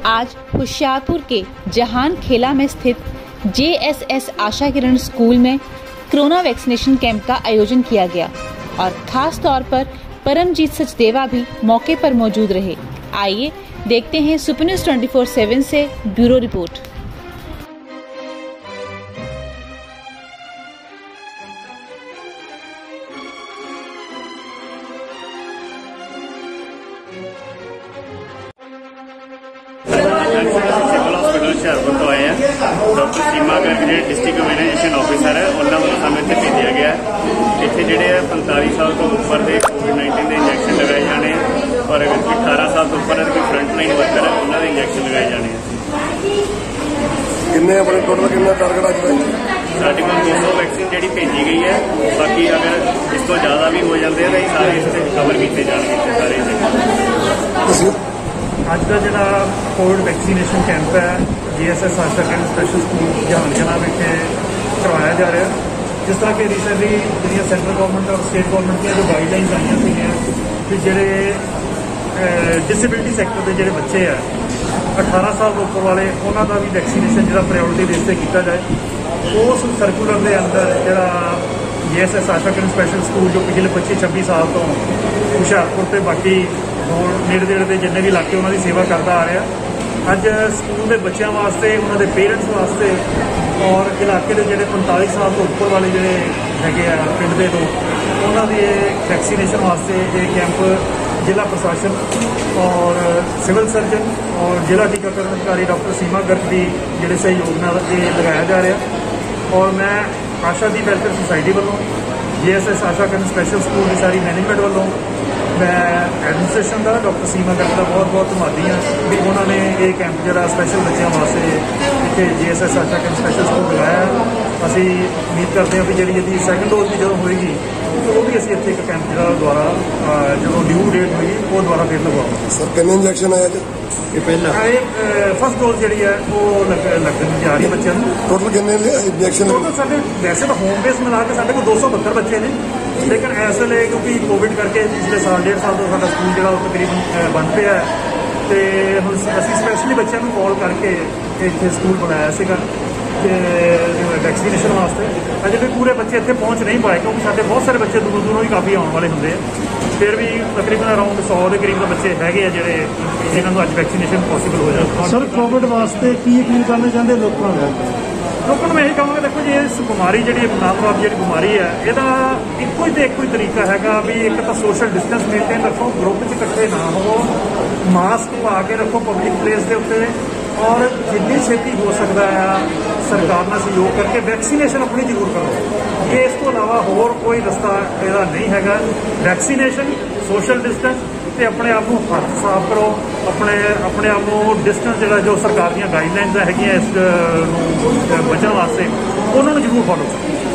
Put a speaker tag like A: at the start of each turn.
A: आज होशियारपुर के जहान खेला में स्थित JSS आशा किरण स्कूल में कोरोना वैक्सीनेशन कैंप का आयोजन किया गया और खास तौर पर परमजीत सचदेवा भी मौके पर मौजूद रहे। आइए देखते हैं सुपर न्यूज़ 24/7 से bureau report.
B: Civil hospital Hoshiarpur तो आए हैं। डॉक्टर सीमा गर्ग जो डिस्ट्रिक्ट इम्यूनाइजेशन ऑफिसर है उन्होंने वालों सानू इत्थे भेजा गया है। इत्थे जिहड़े 45 साल तो उपर के कोविड-19 के इंजैक्शन लगाए जाने और 18 साल तो उपर कोई फ्रंट लाइन वर्कर है उन्होंने इंजैक्शन लगाए जाने।
C: किन्ने अपने टोटल कितना टारगेट आज
B: साढ़े को 200 वैक्सीन जी भेजी गई है। बाकी अगर इस तो ज़्यादा भी हो जाते हैं तो सारे इस कवर किए जाएंगे सारे।
D: ਅੱਜ ਦਾ ਜਿਹੜਾ ਕੋਵਿਡ ਵੈਕਸੀਨੇਸ਼ਨ ਕੈਂਪ ਹੈ JSS Asha Kiran special school Jahangana ਵਿਖੇ ਕਰਵਾਇਆ ਜਾ ਰਿਹਾ। ਜਿਸ ਤਰ੍ਹਾਂ ਕਿ ਰੀਸੈਂਟਲੀ ਜਿਹੜੀਆਂ ਸੈਂਟਰਲ ਗਵਰਨਮੈਂਟ ਔਰ ਸਟੇਟ ਗਵਰਨਮੈਂਟ ਦੀਆਂ ਜੋ ਗਾਈਡਲਾਈਨਸ ਆਈਆਂ ਸੀਗੀਆਂ ਕਿ ਜਿਹੜੇ ਡਿਸੇਬਿਲਿਟੀ ਸੈਕਟਰ ਦੇ ਜਿਹੜੇ ਬੱਚੇ ਆ 18 ਸਾਲ ਤੋਂ ਉੱਪਰ ਵਾਲੇ ਉਹਨਾਂ ਦਾ ਵੀ ਵੈਕਸੀਨੇਸ਼ਨ ਜਿਹੜਾ ਪ੍ਰਾਇਓਰਟੀ ਬੇਸ 'ਤੇ ਕੀਤਾ ਜਾਏ। ਉਸ ਸਰਕੂਲਰ ਦੇ ਅੰਦਰ ਜਿਹੜਾ JSS Asha Kiran special school ਜੋ ਪਿਛਲੇ 25-26 ਸਾਲ ਤੋਂ ਹੁਸ਼ਿਆਰਪੁਰ ਤੇ ਬਾਕੀ ਹੋਰ ਨੇੜੇ ਦੇ ਜਿੰਨੇ ਵੀ ਇਲਾਕੇ ਉਹਨਾਂ ਦੀ ਸੇਵਾ ਕਰਦਾ ਆ ਰਿਹਾ। ਅੱਜ ਸਕੂਲ ਦੇ ਬੱਚਿਆਂ ਵਾਸਤੇ ਉਹਨਾਂ ਦੇ ਪੇਰੈਂਟਸ ਵਾਸਤੇ ਔਰ ਇਲਾਕੇ ਦੇ ਜਿਹੜੇ 45 ਸਾਲ ਤੋਂ ਉੱਪਰ ਵਾਲੇ ਜਿਹੜੇ ਹੈਗੇ ਆ ਪਿੰਡ ਦੇ ਲੋਕ ਉਹਨਾਂ ਦੀ ਵੈਕਸੀਨੇਸ਼ਨ ਵਾਸਤੇ ਇਹ ਕੈਂਪ ਜ਼ਿਲ੍ਹਾ ਪ੍ਰਸ਼ਾਸਨ ਔਰ ਸਿਵਲ ਸਰਜਨ ਔਰ ਜ਼ਿਲ੍ਹਾ ਟੀਕਾਕਰਨ ਅਧਿਕਾਰੀ ਡਾਕਟਰ ਸੀਮਾ ਗਰਗ ਦੀ ਜਿਹੜੇ ਸਹਿਯੋਗ ਨਾਲ ਇਹ ਲਗਾਇਆ ਜਾ ਰਿਹਾ। ਔਰ ਮੈਂ ਆਸ਼ਾ ਦੀ ਵੈਲਫੇਅਰ ਸੁਸਾਇਟੀ ਵੱਲੋਂ JSS Asha Kiran special school ਦੀ ਸਾਰੀ ਮੈਨੇਜਮੈਂਟ ਵੱਲੋਂ मैं एडमिनिस्ट्रेशन का डॉक्टर सीमा गर्ग का बहुत बहुत धन्यवादी हाँ भी उन्होंने ये कैंप जो स्पैशल बच्चों वास्ते इतने JSS Asha Kiran special school लगाया। असी उम्मीद करते हैं भी जी यदि सैकेंड डोज भी जो होएगी तो वो भी असी इतने एक कैंप जो द्वारा जो ड्यू डेट होगी वो द्वारा फिर लगवाओगे।
C: सर कितने इंजैक्शन आया जी ये पहला
D: फस्ट डोज जी है वो लगन जा रही है बच्चों को।
C: टोटल कितने इंजैक्शन
D: टोटल साढ़े वैसे तो होम बेस मिला के साढ़े को 272 बच्चे ने लेकिन इस वे क्योंकि कोविड करके पिछले साल 1.5 साल तो साਡਾ ਸਕੂਲ ਜਿਹੜਾ ਉਹ ਤਕਰੀਬਨ ਬੰਦ ਪਿਆ ਤੇ ਹੁਣ ਅਸੀਂ ਸਪੈਸ਼ਲੀ ਬੱਚਿਆਂ ਨੂੰ ਕਾਲ ਕਰਕੇ ਇੱਥੇ ਸਕੂਲ ਬਣਾਇਆ ਸੀਗਾ ਤੇ ਵੈਕਸੀਨੇਸ਼ਨ ਵਾਸਤੇ। ਅਜੇ ਵੀ ਪੂਰੇ ਬੱਚੇ ਇੱਥੇ ਪਹੁੰਚ ਨਹੀਂ ਪਾਏ ਕਿਉਂਕਿ ਸਾਡੇ ਬਹੁਤ ਸਾਰੇ ਬੱਚੇ ਦੂਰੋਂ ਦੂਰੋਂ ਵੀ ਕਾਫੀ ਆਉਣ ਵਾਲੇ ਹੁੰਦੇ ਆ। ਫਿਰ ਵੀ ਤਕਰੀਬਨ ਅਰਾਊਂਡ 100 ਦੇ ਕਰੀਬ ਦਾ ਬੱਚੇ ਹੈਗੇ ਆ ਜਿਹੜੇ ਜਿਨ੍ਹਾਂ ਨੂੰ ਅੱਜ ਵੈਕਸੀਨੇਸ਼ਨ ਪੋਸੀਬਲ ਹੋ ਜਾਵੇ।
E: ਸਰ ਕੋਵਿਡ ਵਾਸਤੇ ਕੀ ਅਪੀਲ ਕਰਨਾ ਚਾਹੁੰਦੇ ਲੋਕਾਂ ਨੂੰ?
D: ਲੋਕਾਂ ਨੂੰ ਮੈਂ ਇਹ ਕਹਾਂਗਾ ਦੇਖੋ ਜੀ ਇਸ ਬਿਮਾਰੀ ਜਿਹੜੀ ਨਾਮਵਾਰ ਜਿਹੜੀ ਬਿਮਾਰੀ ਹੈ ਇਹਦਾ ਇੱਕੋ ਹੀ ਤਰੀਕਾ ਹੈਗਾ ਵੀ ਇੱਕ ਤਾਂ ਸੋਸ਼ਲ ਡਿਸਟੈਂਸ ਮੇਨਟੇਨ ਰੱਖੋ, ਗਰੁੱਪ 'ਚ ਇਕੱਠੇ ਨਾ ਹੋਵੋ, ਮਾਸਕ ਪਾ ਕੇ ਰੱਖੋ ਪਬਲਿਕ ਪਲੇਸ ਦੇ ਉੱਤੇ ਔਰ ਜਿੰਨੀ ਛੇਤੀ ਹੋ ਸਕਦਾ ਆ ਸਰਕਾਰ ਨਾਲ ਸਹਿਯੋਗ ਕਰਕੇ ਵੈਕਸੀਨੇਸ਼ਨ ਆਪਣੀ ਜ਼ਰੂਰ ਕਰੋ। ਇਹ ਇਸ ਤੋਂ ਇਲਾਵਾ ਹੋਰ ਕੋਈ ਰਸਤਾ ਇਹਦਾ ਨਹੀਂ ਹੈਗਾ। ਵੈਕਸੀਨੇਸ਼ਨ, ਸੋਸ਼ਲ ਡਿਸਟੈਂਸ ਤੇ ਆਪਣੇ ਆਪ ਨੂੰ ਹੱਥ ਸਾਫ਼ ਕਰੋ। ਆਪਣੇ ਆਪ ਨੂੰ ਡਿਸਟੈਂਸ ਜਿਹੜਾ ਜੋ ਸਰਕਾਰ ਦੀਆਂ ਗਾਈਡਲਾਈਨਸ ਹੈਗੀਆਂ ਇਸ ਨੂੰ ਬਚਣ ਵਾਸਤੇ ਉਹਨਾਂ ਨੂੰ ਜ਼ਰੂਰ ਫੋਲੋ ਕਰੋ।